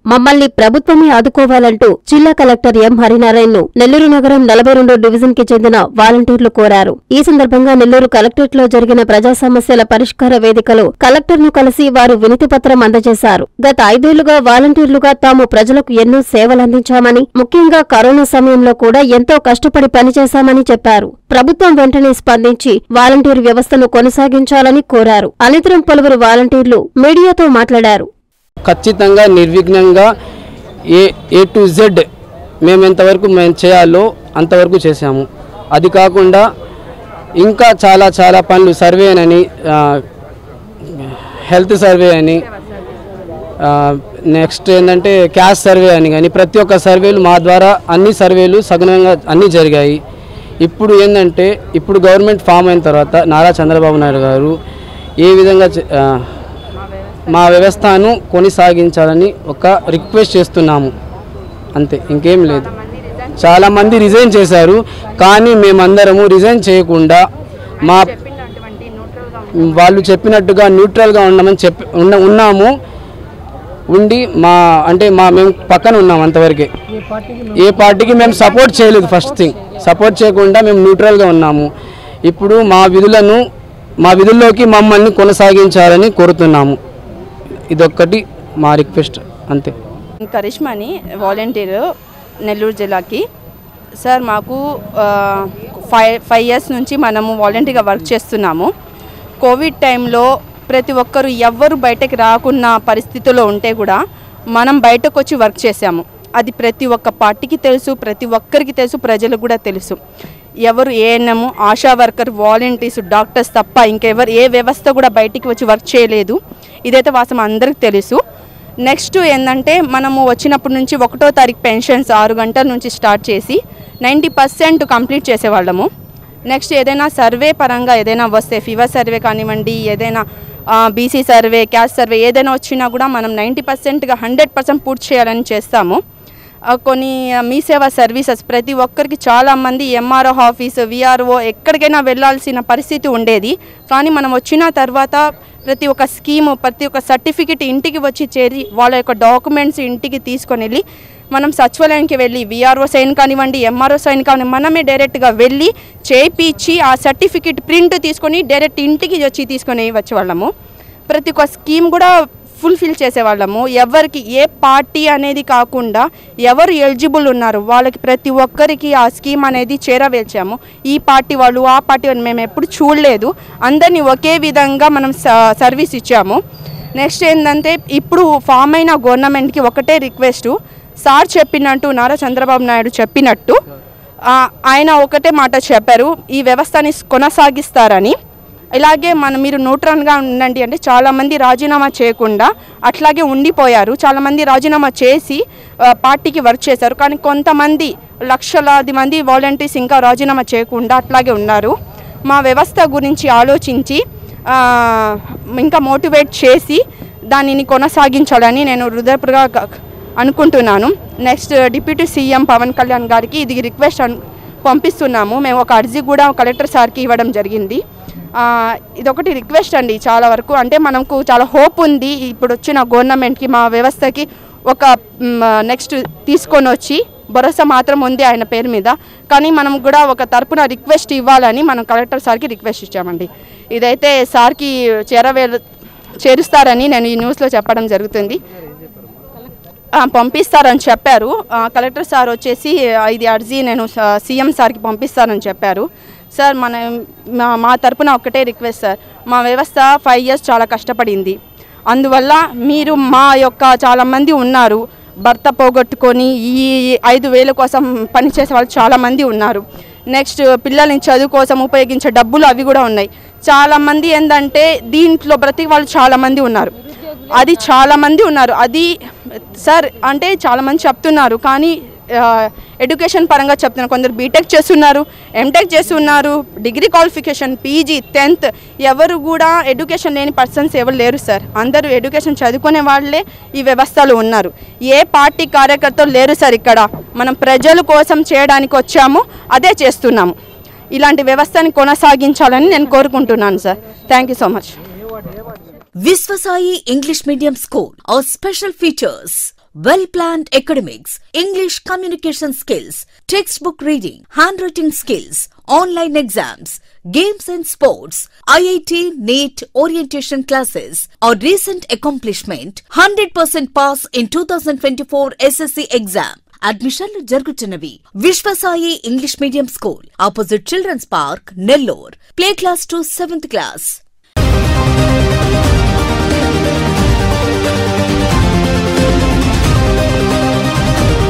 మమ్మల్ని ప్రభుత్వమే ఆదుకోవాలంటూ జిల్లా కలెక్టర్ ఎం హరినారాయణను నెల్లూరు నగరం 42 డివిజన్ కి చెందిన వాలంటీర్లు కోరారు. ఈ సందర్భంగా నెల్లూరు కలెక్టరేట్ లో జరిగిన ప్రజా సమస్యల పరిష్కార వేదికలో కలెక్టర్ ను కలిసి వారు వినతి పత్రం అందజేశారు. గత 5 ఏళ్లుగా వాలంటీర్లుగా తాము ప్రజలకు ఎన్నో సేవలందించామని, ముఖ్యంగా కరోనా సమయంలో కూడా ఎంతో కష్టపడి పనిచేశామని చెప్పారు. ప్రభుత్వం వెంటనే స్పందించి వాలంటీర్ వ్యవస్థను కొనసాగించాలని కోరారు. అనంతరం పలువురు వాలంటీర్లు మీడియాతో మాట్లాడారు. ఖచ్చితంగా నిర్విఘ్నంగా ఏ టు జెడ్ మేము ఎంతవరకు చేయాలో అంతవరకు చేశాము. అది కాకుండా ఇంకా చాలా పనులు, సర్వే అని, హెల్త్ సర్వే అని, నెక్స్ట్ ఏంటంటే క్యాష్ సర్వే అని, కానీ ప్రతి ఒక్క సర్వేలు మా ద్వారా అన్ని సర్వేలు సగుణంగా అన్నీ జరిగాయి. ఇప్పుడు ఏంటంటే ఇప్పుడు గవర్నమెంట్ ఫామ్ అయిన తర్వాత నారా చంద్రబాబు నాయుడు గారు ఏ విధంగా మా వ్యవస్థను కొనసాగించాలని ఒక రిక్వెస్ట్ చేస్తున్నాము, అంతే, ఇంకేం లేదు. చాలామంది రిజైన్ చేశారు, కానీ మేమందరము రిజైన్ చేయకుండా వాళ్ళు చెప్పినట్టుగా న్యూట్రల్గా ఉన్నాము. ఉండి మేము పక్కన ఉన్నాం అంతవరకే. ఏ పార్టీకి మేము సపోర్ట్ చేయలేదు. ఫస్ట్ థింగ్ సపోర్ట్ చేయకుండా మేము న్యూట్రల్గా ఉన్నాము. ఇప్పుడు మా విధుల్లోకి మమ్మల్ని కొనసాగించాలని కోరుతున్నాము. ఇదొక్కటి మా రిక్వెస్ట్, అంతే. కరిష్మాని వాలంటీర్ నెల్లూరు జిల్లాకి. సార్ మాకు 5 years నుంచి మనము వాలంటీర్గా వర్క్ చేస్తున్నాము. కోవిడ్ టైంలో ప్రతి ఒక్కరు ఎవ్వరు బయటకు రాకున్న పరిస్థితిలో ఉంటే కూడా మనం బయటకు వచ్చి వర్క్ చేశాము. అది ప్రతి ఒక్క పార్టీకి తెలుసు, ప్రతి ఒక్కరికి తెలుసు, ప్రజలకు కూడా తెలుసు. ఎవరు ANM, Asha worker, volunteers, doctors తప్ప ఇంకెవరు ఏ వ్యవస్థ కూడా బయటికి వచ్చి వర్క్ చేయలేదు. ఇదైతే వాస్తవం, అందరికి తెలుసు. నెక్స్ట్ ఏంటంటే మనము వచ్చినప్పటి నుంచి 1వ తారీఖు పెన్షన్స్ 6 గంటల నుంచి స్టార్ట్ చేసి 90% కంప్లీట్ చేసేవాళ్ళము. నెక్స్ట్ ఏదైనా సర్వే పరంగా ఏదైనా వస్తే, ఫీవర్ సర్వే కానివ్వండి, ఏదైనా బీసీ సర్వే, క్యాస్ట్ సర్వే ఏదైనా వచ్చినా కూడా మనం 90%గా 100% పూర్తి చేయాలని చేస్తాము. కొన్ని మీ సేవా సర్వీసెస్ ప్రతి ఒక్కరికి చాలామంది ఎంఆర్ఓ ఆఫీస్, విఆర్ఓ ఎక్కడికైనా వెళ్ళాల్సిన పరిస్థితి ఉండేది. కానీ మనం వచ్చిన తర్వాత ప్రతి ఒక్క స్కీము, ప్రతి ఒక్క సర్టిఫికెట్ ఇంటికి వచ్చి చేరి వాళ్ళ యొక్క డాక్యుమెంట్స్ ఇంటికి తీసుకొని వెళ్ళి మనం సచివాలయానికి వెళ్ళి విఆర్ఓ సైన్ కానివ్వండి, ఎంఆర్ఓ సైన్ కానివ్వండి, మనమే డైరెక్ట్గా వెళ్ళి చేయించి ఆ సర్టిఫికెట్ ప్రింట్ తీసుకొని డైరెక్ట్ ఇంటికి వచ్చి తీసుకొని వచ్చేవాళ్ళము. ప్రతి ఒక్క స్కీమ్ కూడా ఫుల్ఫిల్ చేసేవాళ్ళము. ఎవరికి ఏ పార్టీ అనేది కాకుండా ఎవరు ఎలిజిబుల్ ఉన్నారు వాళ్ళకి ప్రతి ఒక్కరికి ఆ స్కీమ్ అనేది చేరవేర్చాము. ఈ పార్టీ వాళ్ళు, ఆ పార్టీ వాళ్ళు మేము ఎప్పుడు చూడలేదు. అందరినీ ఒకే విధంగా మనం సర్వీస్ ఇచ్చాము. నెక్స్ట్ ఏంటంటే ఇప్పుడు ఫామ్ అయిన గవర్నమెంట్కి ఒకటే రిక్వెస్టు, సార్ చెప్పినట్టు, నారా చంద్రబాబు నాయుడు చెప్పినట్టు ఆయన ఒకటే మాట చెప్పారు, ఈ వ్యవస్థని కొనసాగిస్తారని. ఇలాగే మీరు న్యూట్రల్గా ఉండండి అంటే చాలామంది రాజీనామా చేయకుండా అట్లాగే ఉండిపోయారు. చాలామంది రాజీనామా చేసి పార్టీకి వర్క్ చేశారు. కానీ కొంతమంది లక్షలాది మంది వాలంటీర్స్ ఇంకా రాజీనామా చేయకుండా అట్లాగే ఉన్నారు. మా వ్యవస్థ గురించి ఆలోచించి ఇంకా మోటివేట్ చేసి దానిని కొనసాగించాలని నేను హృదయపూర్వకంగా అనుకుంటున్నాను. Next deputy CM Pawan Kalyan గారికి ఇది రిక్వెస్ట్ పంపిస్తున్నాము. మేము ఒక అర్జీ కూడా కలెక్టర్ సార్కి ఇవ్వడం జరిగింది. ఇదొకటి రిక్వెస్ట్ అండి. చాలా వరకు అంటే మనకు చాలా హోప్ ఉంది ఇప్పుడు వచ్చిన గవర్నమెంట్కి, మా వ్యవస్థకి ఒక నెక్స్ట్ తీసుకొని వచ్చి భరోసా మాత్రం ఉంది ఆయన పేరు మీద. కానీ మనం కూడా ఒక తరపున రిక్వెస్ట్ ఇవ్వాలని మనం కలెక్టర్ సార్కి రిక్వెస్ట్ ఇచ్చామండి. ఇదైతే సార్కి చేరుస్తారని నేను ఈ న్యూస్లో చెప్పడం జరుగుతుంది. పంపిస్తారని చెప్పారు కలెక్టర్ సార్. వచ్చేసి ఇది అర్జీ నేను సీఎం సార్కి పంపిస్తానని చెప్పారు. సార్ మా తరపున ఒకటే రిక్వెస్ట్ సార్, మా వ్యవస్థ 5 years చాలా కష్టపడింది. అందువల్ల మీరు మా యొక్క చాలామంది ఉన్నారు, భర్త పోగొట్టుకొని ఈ 5,000 కోసం పనిచేసే వాళ్ళు చాలామంది ఉన్నారు. నెక్స్ట్ పిల్లల్ని చదువు కోసం ఉపయోగించే డబ్బులు అవి కూడా ఉన్నాయి. చాలామంది ఏంటంటే దీంట్లో బ్రతికి వాళ్ళు చాలామంది ఉన్నారు. అది సార్ అంటే చాలామంది చెప్తున్నారు, కానీ ఎడ్యుకేషన్ పరంగా చెప్తున్నారు. కొందరు బీటెక్ చేస్తున్నారు, ఎంటెక్ చేస్తున్నారు, డిగ్రీ క్వాలిఫికేషన్, పీజీ, 10th, ఎవరు కూడా ఎడ్యుకేషన్ లేని పర్సన్స్ ఎవరు లేరు సార్. అందరూ ఎడ్యుకేషన్ చదువుకునే వాళ్ళే ఈ వ్యవస్థలో ఉన్నారు. ఏ పార్టీ కార్యకర్తలు లేరు సార్. ఇక్కడ మనం ప్రజల కోసం చేయడానికి వచ్చాము, అదే చేస్తున్నాము. ఇలాంటి వ్యవస్థని కొనసాగించాలని నేను కోరుకుంటున్నాను sir. Thank you so much. Viswasai English Medium School. Our special features: well-planned academics, English communication skills, textbook reading, handwriting skills, online exams, games and sports, IIT, NEET orientation classes, or recent accomplishment, 100% pass in 2024 SSC exam. అడ్మిషన్లు జరుగుతున్నవి. Viswasai English medium school, opposite children's park, Nellore. Play class to 7th class.